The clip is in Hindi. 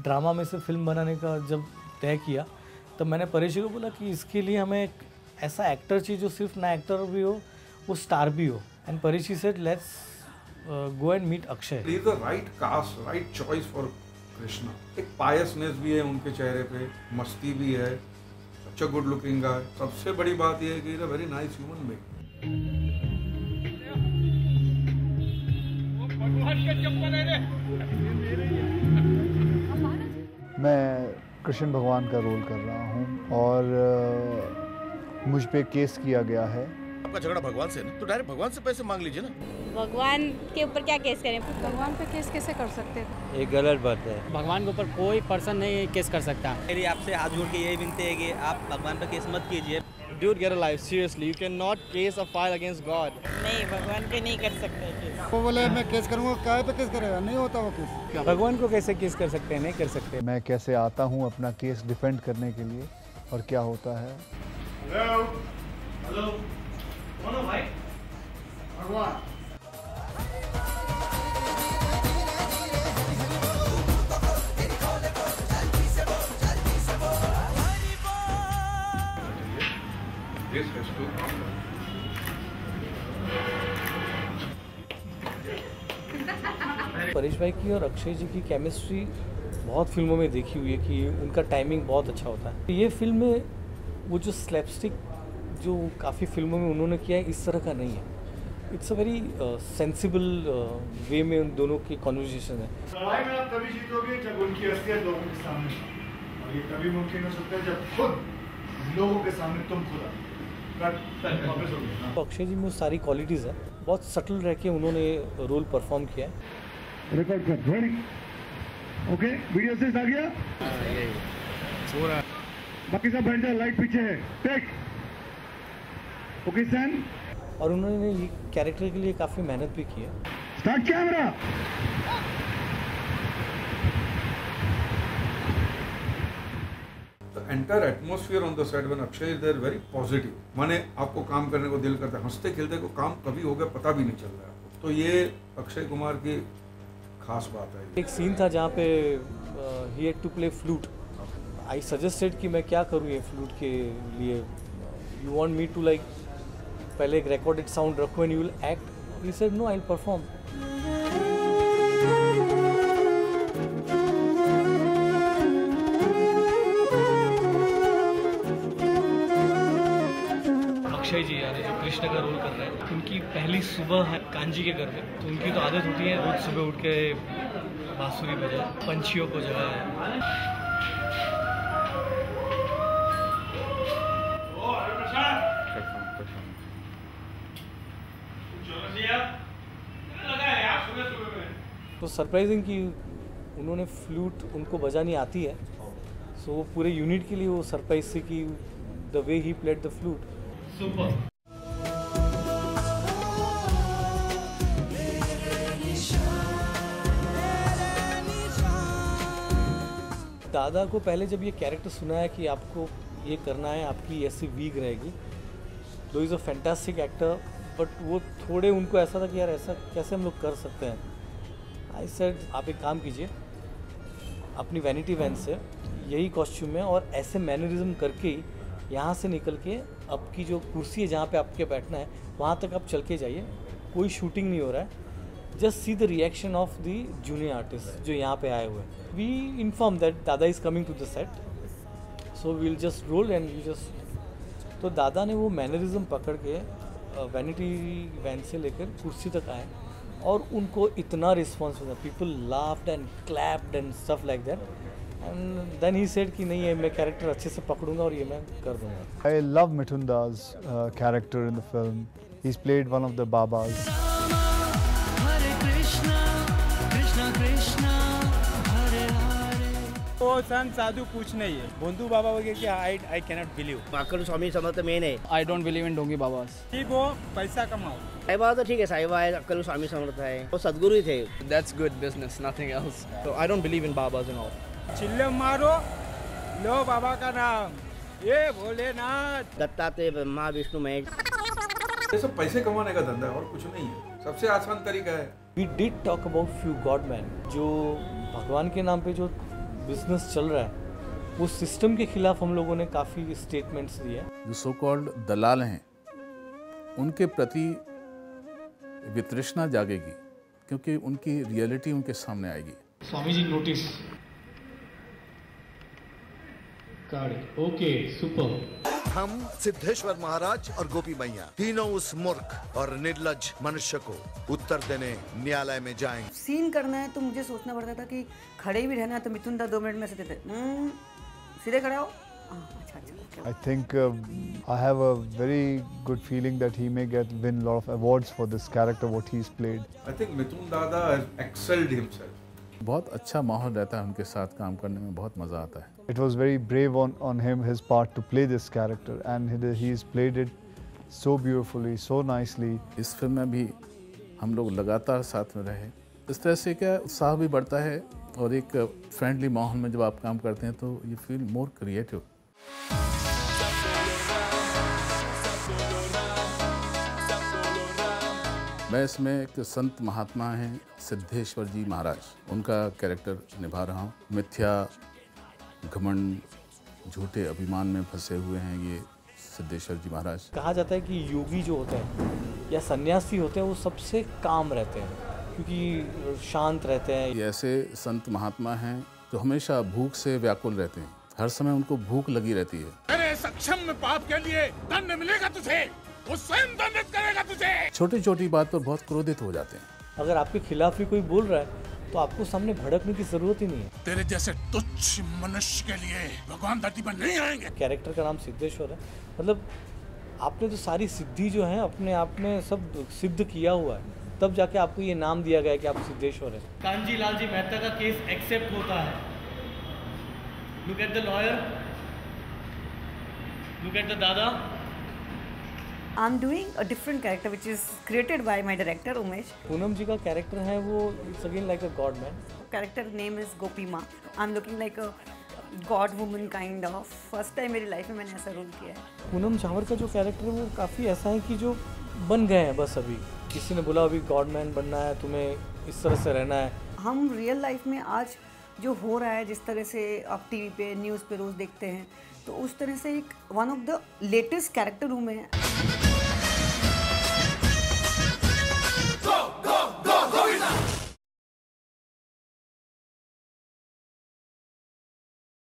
ड्रामा में से फिल्म बनाने का जब तय किया तब मैंने परेश को बोला कि इसके लिए हमें एक ऐसा एक्टर चाहिए जो सिर्फ ना एक्टर भी हो, वो स्टार भी हो. And Paresh said let's go and meet Akshay. He is the right cast, right choice for Krishna. एक पायसनेस भी है उनके चेहरे पे, मस्ती भी है, अच्छा गुड लुकिंग गाय. सबसे बड़ी बात यह है कि is a very nice human being. मैं कृष्ण भगवान का रोल कर रहा हूँ और मुझ पे केस किया गया है. आपका झगड़ा भगवान से है तो डायरेक्ट भगवान से पैसे मांग लीजिए ना. भगवान के ऊपर क्या केस करें? भगवान पे केस कैसे कर सकते हैं? ये गलत बात है. भगवान के ऊपर कोई पर्सन नहीं केस कर सकता. मेरी आपसे हाथ जोड़ के यही विनती है कि आप भगवान पे केस मत कीजिए. Dude, get a life. Seriously, you cannot case a file against God. नहीं, भगवान पे नहीं कर सकते केस. वो बोले मैं केस करूँगा, काय पे केस करेगा? नहीं होता वो केस. भगवान को कैसे केस कर सकते हैं? नहीं कर सकते. मैं कैसे आता हूँ अपना केस डिफेंड करने के लिए और क्या होता है. हेलो हेलो कौन हो भाई? भगवान. This has to come. Paresh भाई की और अक्षय जी की केमिस्ट्री बहुत फिल्मों में देखी हुई है कि उनका टाइमिंग बहुत अच्छा होता है. ये फिल्म में वो जो स्लैपस्टिक जो काफ़ी फिल्मों में उन्होंने किया है इस तरह का नहीं है. It's a very sensible way में उन दोनों की कॉन्वर्जेशन है. लड़ाई में आप तभी जीतोगे जब उनकी असलियत लोगों के सामने, और ये तभी मुमकिन हो सकता है जब खुद लोगों के सामने तुम खुद आओ. तो अक्षय जी में सारी क्वालिटीज़ है. बहुत सटल रह के उन्होंने रोल परफॉर्म किया है. रिकॉर्ड कर. रेडी? ओके, वीडियो से आ गया. बाकी सब बैठ जाओ, लाइट पीछे है. टेक. ओके सैन. और उन्होंने ये कैरेक्टर के लिए काफ़ी मेहनत भी की है. Start camera. The entire atmosphere on the set when Akshay is there very positive. माने आपको काम करने को दिल करता है, हंसते खेलते को काम कभी हो गया पता भी नहीं चल रहा है. तो ये अक्षय कुमार की खास बात है. एक सीन था जहाँ पे he had to play flute. I suggested कि मैं क्या करूँ ये फ्लूट के लिए. You want me to like पहले एक रिकॉर्डेड साउंड रखो and you will act. He said no, I will perform. Akshay ji यानी जो कृष्ण का रोल कर रहे हैं, उनकी पहली सुबह है कांजी के घर में. तो उनकी तो आदत होती है रोज सुबह उठ के बांसुरी बजाए, पंछियों को जगाए. तो सरप्राइजिंग कि उन्होंने फ्लूट उनको बजानी आती है. सो वो पूरे यूनिट के लिए वो सरप्राइज थी कि the way he played the flute. Super. दादा को पहले जब ये कैरेक्टर सुना है कि आपको ये करना है, आपकी ऐसी वीक रहेगी. दो is a fantastic actor, but वो थोड़े उनको ऐसा था कि यार ऐसा कैसे हम लोग कर सकते हैं. आई सेड आप एक काम कीजिए, अपनी वैनिटी वैन से यही कॉस्ट्यूम में और ऐसे मैनरिज्म करके ही यहाँ से निकल के आपकी जो कुर्सी है जहाँ पे आपके बैठना है वहाँ तक आप चल के जाइए. कोई शूटिंग नहीं हो रहा है. Just see the reaction of the junior artist जो यहाँ पे आए हुए हैं. वी इन्फॉर्म दैट दादा is coming to the set, so we'll just roll and you just. तो दादा ने वो मैनरिज्म पकड़ के वैनिटी वैन से लेकर कुर्सी तक आए और उनको इतना रिस्पॉन्स मिला. People laughed and clapped and stuff like that. And then he said कि नहीं ये मैं कैरेक्टर अच्छे से पकड़ूंगा और ये मैं कर दूंगा. I love Mithun Das character in the film. He is played one of the babas. वो संत साधु कुछ नहीं है. बंधु बाबा वगैरह की आई कैनॉट बिलीव. अक्कल स्वामी समर्थ मेन है. आई डोंट बिलीव इन ढोंगी बाबास. ठीक हो, पैसा कमाओ. साई बाबा तो ठीक है, साई बाबा है, अक्कल स्वामी समर्थ है, वो सदगुरु ही थे. That's good business, nothing else. So I don't believe in babas and all. चिल्ले मारो, लो बाबा का नाम, ये भोलेनाथ. दत्तात्रेय, ब्रह्मा, विष्णु, महेश. ये सब पैसे कमाने का धंधा है और कुछ नहीं है. सबसे आसान तरीका है. We did talk about few god man जो भगवान के नाम पे जो बिजनेस चल रहा है वो सिस्टम के खिलाफ हम लोगों ने काफ़ी स्टेटमेंट्स दिए हैं। जो सो कॉल्ड दलाल हैं उनके प्रति वितृष्णा जागेगी क्योंकि उनकी रियलिटी उनके सामने आएगी। Swami ji notice card okay super. हम सिद्धेश्वर महाराज और गोपी मैया तीनों उस मूर्ख और निर्लज मनुष्य को उत्तर देने न्यायालय में जाएंगे। सीन करना है तो मुझे सोचना पड़ता था कि खड़े भी रहना है तो मिथुन दा 2 मिनट में से देते सीधे खड़ा हो। I think I have a very good feeling that he may win a lot of awards for this character what he's played. I think Mithun Dada has excelled himself. बहुत अच्छा माहौल रहता है उनके साथ काम करने में, बहुत मजा आता है। It was very brave on him, his part to play this character, and he's played it so beautifully, so nicely. इस फिल्म में भी हम लोग लगातार साथ में रहे, इस तरह से क्या उत्साह भी बढ़ता है और एक फ्रेंडली माहौल में जब आप काम करते हैं तो यू फील मोर क्रिएटिव। मैं इसमें एक संत महात्मा हैं सिद्धेश्वर जी महाराज, उनका कैरेक्टर निभा रहा हूँ। मिथ्या घमंड झूठे अभिमान में फंसे हुए हैं ये सिद्धेश्वर जी महाराज। कहा जाता है कि योगी जो होते हैं या सन्यासी होते हैं वो सबसे काम रहते हैं क्योंकि शांत रहते हैं। ये ऐसे संत महात्मा हैं जो हमेशा भूख से व्याकुल रहते हैं, हर समय उनको भूख लगी रहती है। अरे सक्षम पाप के लिए दंड मिलेगा तुझे, वो स्वयं दंडित करेगा तुझे। छोटी छोटी बात पर बहुत क्रोधित हो जाते हैं। अगर आपके खिलाफ ही कोई बोल रहा है तो आपको सामने भड़कने की जरूरत ही नहीं है। तेरे जैसे तुच्छ मनुष्य के लिए भगवान धरती पर नहीं आएंगे। कैरेक्टर का नाम सिद्धेश्वर है, मतलब आपने तो सारी सिद्धि जो है अपने आप में सब सिद्ध किया हुआ है, तब जाके आपको ये नाम दिया गया है कि आप सिद्धेश्वर है। कांजी लाल जी मेहता का केस एक्सेप्ट होता है। Look at the lawyer, look at the दादा। I'm doing a different character which is created by my director Umesh. Poonam जी का कैरेक्टर है वो it's again like a god man. Character name is Gopi Ma. I'm looking like a god woman kind of. First time मेरी लाइफ में मैंने ऐसा रोल किया है। पूनम झावर का जो कैरेक्टर है वो काफ़ी ऐसा है कि जो बन गए हैं बस, अभी किसी ने बोला अभी गॉड मैन बनना है, तुम्हें इस तरह से रहना है। हम रियल लाइफ में आज जो हो रहा है, जिस तरह से आप टीवी पे न्यूज़ पे रोज़ देखते हैं, तो उस तरह से एक one of the latest character हूँ मैं।